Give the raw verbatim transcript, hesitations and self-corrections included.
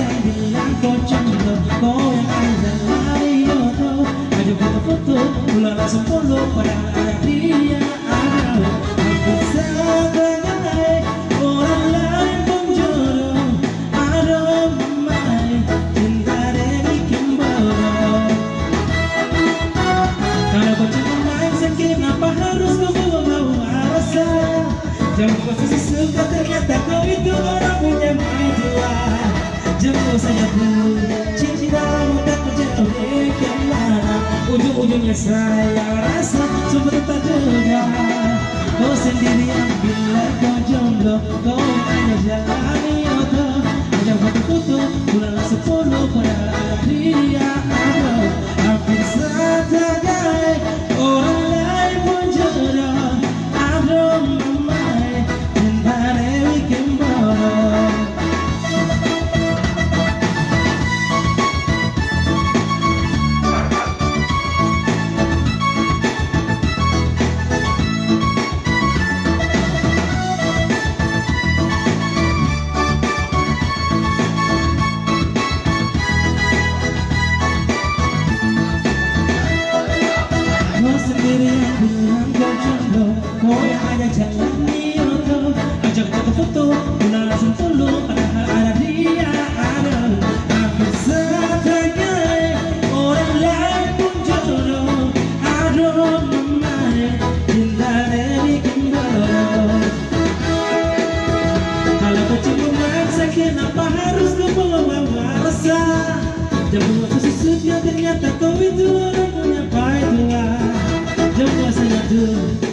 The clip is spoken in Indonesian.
yang bilang kau jomblo, kau yang aja lari foto, aja foto-foto, ulang langsung follow padahal ada dia ada. Aku sebagai orang lain pun jodoh, aduh mamai, cinta dia bikin bodoh. Kalau kau cuma main sakit, kenapa harus kau bawa-bawa rasa? Jangan posisi suka, ternyata kau itu orang punya majiwa. Jemput saja dulu, cintamu tak jauh di kemana. Ujung-ujungnya saya rasa semua tak juga. Kau sendiri yang bilang kau jomblo, kau hanya jalani oto, aja foto-foto, bulan sepuluh padahal ada dia ada. Aku sebagai orang lain pun jodoh, aduh mamai, cinta dia bikin bodoh. Kau sendiri yang bilang kau jomblo, kau yang hanya jalani oto, ajak foto-foto, ulang langsung follow, padahal ada dia ada. Aku sebagai orang lain pun jodoh, aduh mamai, cinta dia bikin bodoh. Kalau kau cuma maksa, kenapa harus kau bawa-bawa rasa? Jangan waktu sesudahnya ternyata kau itu orang punya baik tua. Jemput saja dulu,